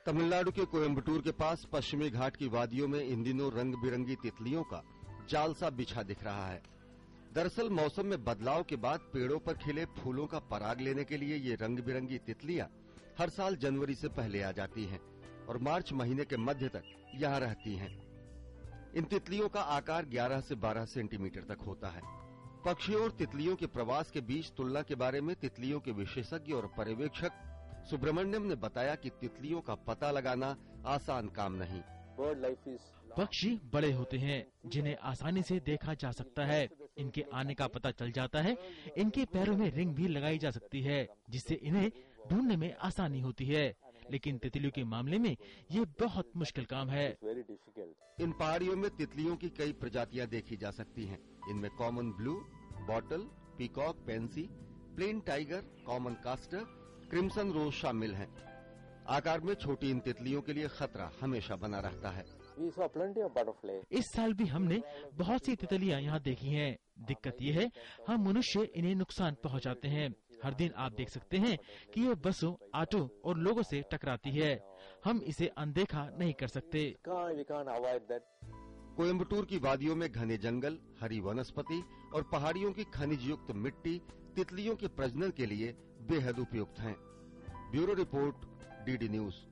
तमिलनाडु के कोयम्बटूर के पास पश्चिमी घाट की वादियों में इन दिनों रंग बिरंगी तितलियों का जाल सा बिछा दिख रहा है। दरअसल मौसम में बदलाव के बाद पेड़ों पर खिले फूलों का पराग लेने के लिए ये रंग बिरंगी तितलियां हर साल जनवरी से पहले आ जाती हैं और मार्च महीने के मध्य तक यहाँ रहती हैं। इन तितलियों का आकार 11 से 12 सेंटीमीटर तक होता है। पक्षियों और तितलियों के प्रवास के बीच तुलना के बारे में तितलियों के विशेषज्ञ और पर्यवेक्षक सुब्रमण्यम ने बताया कि तितलियों का पता लगाना आसान काम नहीं। पक्षी बड़े होते हैं जिन्हें आसानी से देखा जा सकता है। इनके आने का पता चल जाता है। इनके पैरों में रिंग भी लगाई जा सकती है जिससे इन्हें ढूंढने में आसानी होती है। लेकिन तितलियों के मामले में ये बहुत मुश्किल काम है। इन पहाड़ियों में तितलियों की कई प्रजातियां देखी जा सकती हैं। इनमें common blue, bottle, peacock, pansy, plain tiger, common castor, crimson rose शामिल हैं। आकार में छोटी इन तितलियों के लिए खतरा हमेशा बना रहता है। इस साल भी हमने बहुत सी तितलियां यहाँ देखी हैं। दिक्कत ये है हम मनुष्य इन्हें नुकसान पहुँचाते हैं। हर दिन आप देख सकते हैं कि ये बसों, ऑटो और लोगों से टकराती है। हम इसे अनदेखा नहीं कर सकते। कोयम्बटूर की वादियों में घने जंगल, हरी वनस्पति और पहाड़ियों की खनिज युक्त मिट्टी तितलियों के प्रजनन के लिए बेहद उपयुक्त हैं। Bureau report, DD news.